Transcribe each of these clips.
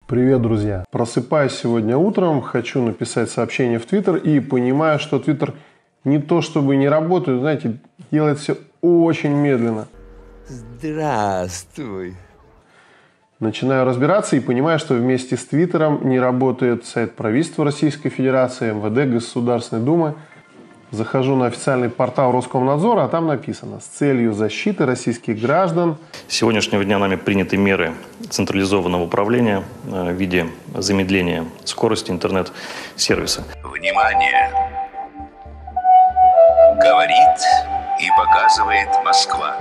Привет, друзья! Просыпаюсь сегодня утром, хочу написать сообщение в Твиттер и понимаю, что Твиттер не то чтобы не работает, знаете, делает все очень медленно. Здравствуй. Начинаю разбираться и понимаю, что вместе с Твиттером не работает сайт правительства Российской Федерации, МВД, Государственной Думы. Захожу на официальный портал Роскомнадзора, а там написано: с целью защиты российских граждан. С сегодняшнего дня нами приняты меры централизованного управления в виде замедления скорости интернет-сервиса. Внимание! Говорит и показывает Москва.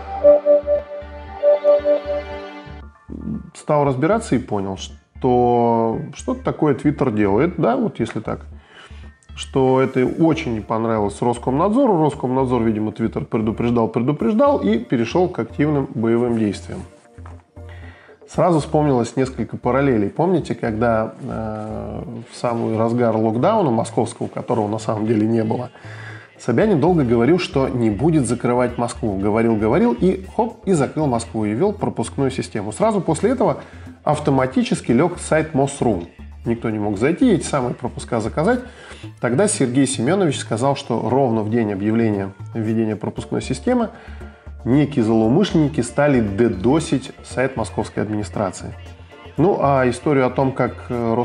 Стал разбираться и понял, что что-то такое Твиттер делает, да, вот если так, что это очень не понравилось Роскомнадзору. Роскомнадзор, видимо, Твиттер предупреждал и перешел к активным боевым действиям. Сразу вспомнилось несколько параллелей. Помните, когда в самый разгар локдауна московского, которого на самом деле не было, Собянин долго говорил, что не будет закрывать Москву. Говорил и хоп, и закрыл Москву, и ввел пропускную систему. Сразу после этого автоматически лег сайт МОСРУ. Никто не мог зайти, эти самые пропуска заказать. Тогда Сергей Семенович сказал, что ровно в день объявления введения пропускной системы некие злоумышленники стали дедосить сайт московской администрации. Ну, а историю о том, как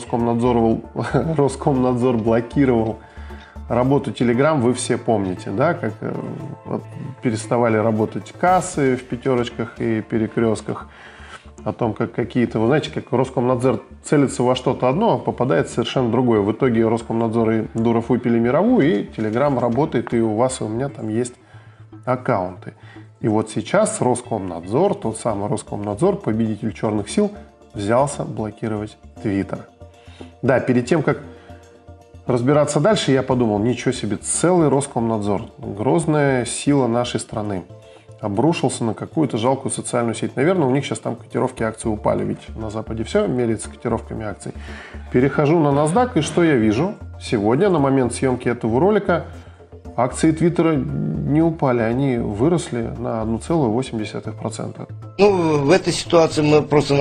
Роскомнадзор блокировал работу Telegram, вы все помните, да, как переставали работать кассы в пятерочках и перекрестках, о том, как какие-то, вы знаете, как Роскомнадзор целится во что-то одно, а попадает совершенно другое. В итоге Роскомнадзор и Дуров выпили мировую, и Telegram работает, и у вас, и у меня там есть аккаунты. И вот сейчас Роскомнадзор, тот самый Роскомнадзор, победитель черных сил, взялся блокировать Твиттер. Да, перед тем, как разбираться дальше, я подумал, ничего себе, целый Роскомнадзор, грозная сила нашей страны, обрушился на какую-то жалкую социальную сеть. Наверное, у них сейчас там котировки акций упали, ведь на Западе все меряется котировками акций. Перехожу на NASDAQ, и что я вижу? Сегодня, на момент съемки этого ролика, акции Твиттера не упали, они выросли на 1,8%. Ну, в этой ситуации мы просто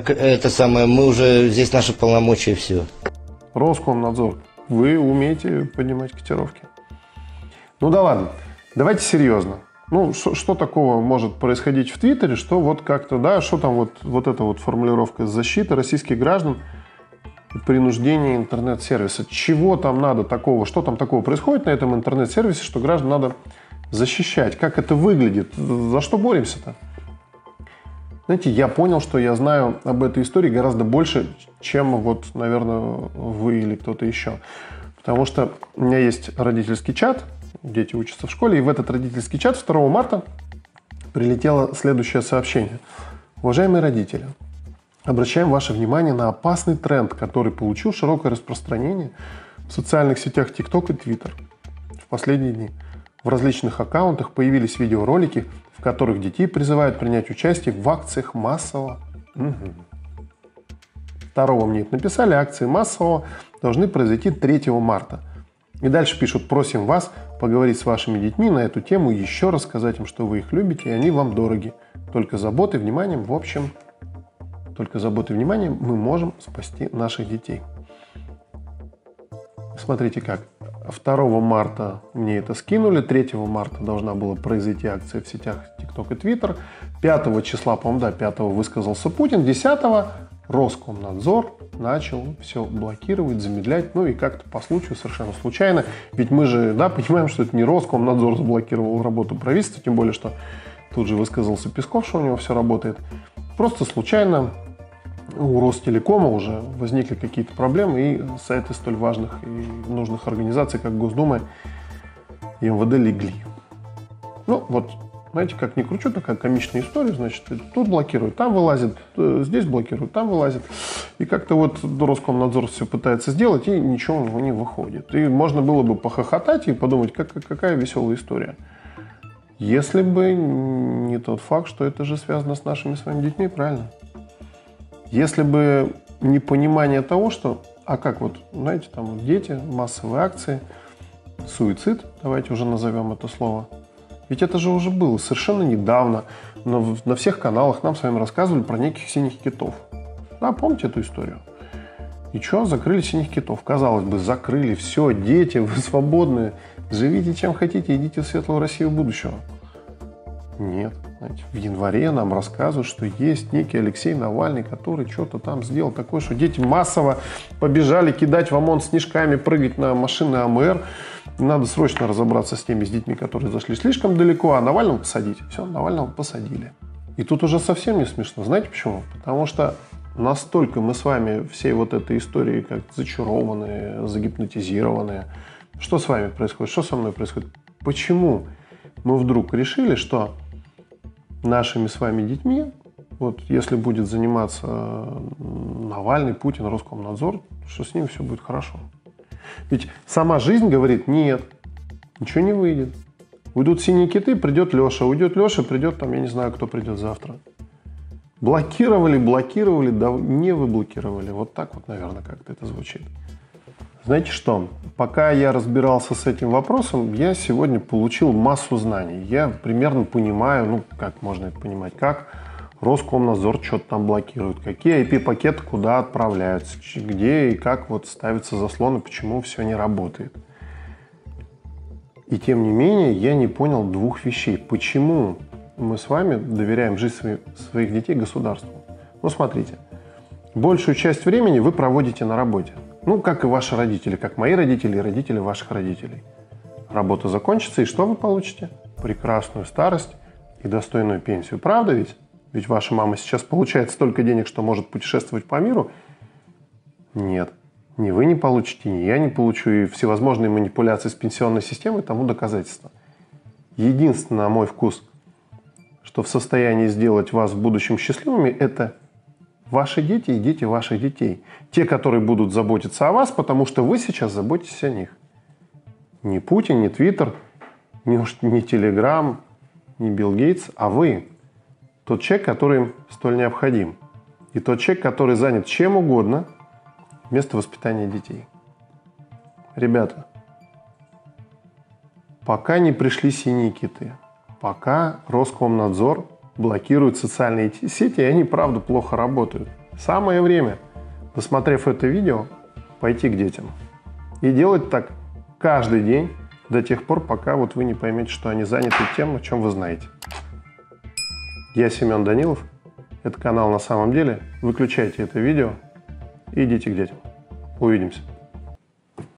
мы уже здесь наши полномочия и все. Роскомнадзор, вы умеете поднимать котировки? Ну да ладно, давайте серьезно. Ну, что такого может происходить в Твиттере, что вот как-то, да, что там вот эта вот формулировка защиты российских граждан, принуждение интернет-сервиса. Чего там надо такого, что там такого происходит на этом интернет-сервисе, что граждан надо защищать? Как это выглядит? За что боремся-то? Знаете, я понял, что я знаю об этой истории гораздо больше, чем вот, наверное, вы или кто-то еще. Потому что у меня есть родительский чат, дети учатся в школе, и в этот родительский чат 2 марта прилетело следующее сообщение. Уважаемые родители, обращаем ваше внимание на опасный тренд, который получил широкое распространение в социальных сетях TikTok и Twitter. В последние дни в различных аккаунтах появились видеоролики, в которых детей призывают принять участие в акциях массового. 2 мне это написали, акции массового должны произойти 3 марта. И дальше пишут: просим вас поговорить с вашими детьми на эту тему, еще раз сказать им, что вы их любите, и они вам дороги. Только заботой, вниманием, в общем, только заботой и вниманием мы можем спасти наших детей. Смотрите как. 2 марта мне это скинули, 3 марта должна была произойти акция в сетях TikTok и Twitter, 5 числа, по-моему, да, 5 высказался Путин, 10 Роскомнадзор начал все блокировать, замедлять, ну и как-то по случаю, совершенно случайно, ведь мы же, да, понимаем, что это не Роскомнадзор заблокировал работу правительства, тем более, что тут же высказался Песков, что у него все работает, просто случайно у Ростелекома уже возникли какие-то проблемы, и сайты столь важных и нужных организаций, как Госдума и МВД, легли. Ну, вот, знаете, как ни кручу, такая комичная история, значит, тут блокируют, там вылазит, здесь блокируют, там вылазит. И как-то вот Роскомнадзор все пытается сделать, и ничего у него не выходит. И можно было бы похохотать и подумать, какая веселая история. Если бы не тот факт, что это же связано с нашими с вами детьми, правильно? Если бы не понимание того, что, а как вот, знаете, там вот дети, массовые акции, суицид, давайте уже назовем это слово. Ведь это же уже было совершенно недавно. На всех каналах нам с вами рассказывали про неких синих китов. Да, помните эту историю? И что, закрыли синих китов. Казалось бы, закрыли, все, дети, вы свободны, живите чем хотите, идите в светлую Россию будущего. Нет. Знаете, в январе нам рассказывают, что есть некий Алексей Навальный, который что-то там сделал такое, что дети массово побежали кидать в ОМОН снежками, прыгать на машины АМР. Надо срочно разобраться с теми детьми, которые зашли слишком далеко, а Навального посадить. Все, Навального посадили. И тут уже совсем не смешно. Знаете почему? Потому что настолько мы с вами всей вот этой историей как зачарованные, загипнотизированные. Что с вами происходит? Что со мной происходит? Почему мы вдруг решили, что нашими с вами детьми, вот если будет заниматься Навальный, Путин, Роскомнадзор, что с ними все будет хорошо? Ведь сама жизнь говорит, нет, ничего не выйдет. Уйдут синие киты, придет Леша. Уйдет Леша, придет там, я не знаю, кто придет завтра. Блокировали, да не выблокировали. Вот так вот, наверное, как-то это звучит. Знаете что? Пока я разбирался с этим вопросом, я сегодня получил массу знаний. Я примерно понимаю, ну, как можно это понимать, как Роскомнадзор что-то там блокирует, какие IP-пакеты куда отправляются, где и как вот ставятся заслоны, почему все не работает. И тем не менее, я не понял двух вещей. Почему мы с вами доверяем жизнь своих детей государству? Ну, смотрите, большую часть времени вы проводите на работе. Ну, как и ваши родители, как мои родители и родители ваших родителей. Работа закончится, и что вы получите? Прекрасную старость и достойную пенсию. Правда ведь? Ведь ваша мама сейчас получает столько денег, что может путешествовать по миру. Нет. Ни вы не получите, ни я не получу. И всевозможные манипуляции с пенсионной системой тому доказательство. Единственное, на мой вкус, что в состоянии сделать вас в будущем счастливыми, это ваши дети и дети ваших детей. Те, которые будут заботиться о вас, потому что вы сейчас заботитесь о них. Не Путин, не Твиттер, не Телеграм, не Билл Гейтс, а вы. Тот человек, который им столь необходим. И тот человек, который занят чем угодно вместо воспитания детей. Ребята, пока не пришли синие киты, пока Роскомнадзор блокирует социальные сети, и они, правда, плохо работают. Самое время, досмотрев это видео, пойти к детям. И делать так каждый день до тех пор, пока вот вы не поймете, что они заняты тем, о чем вы знаете. Я Семен Данилов. Это канал «На самом деле». Выключайте это видео и идите к детям. Увидимся.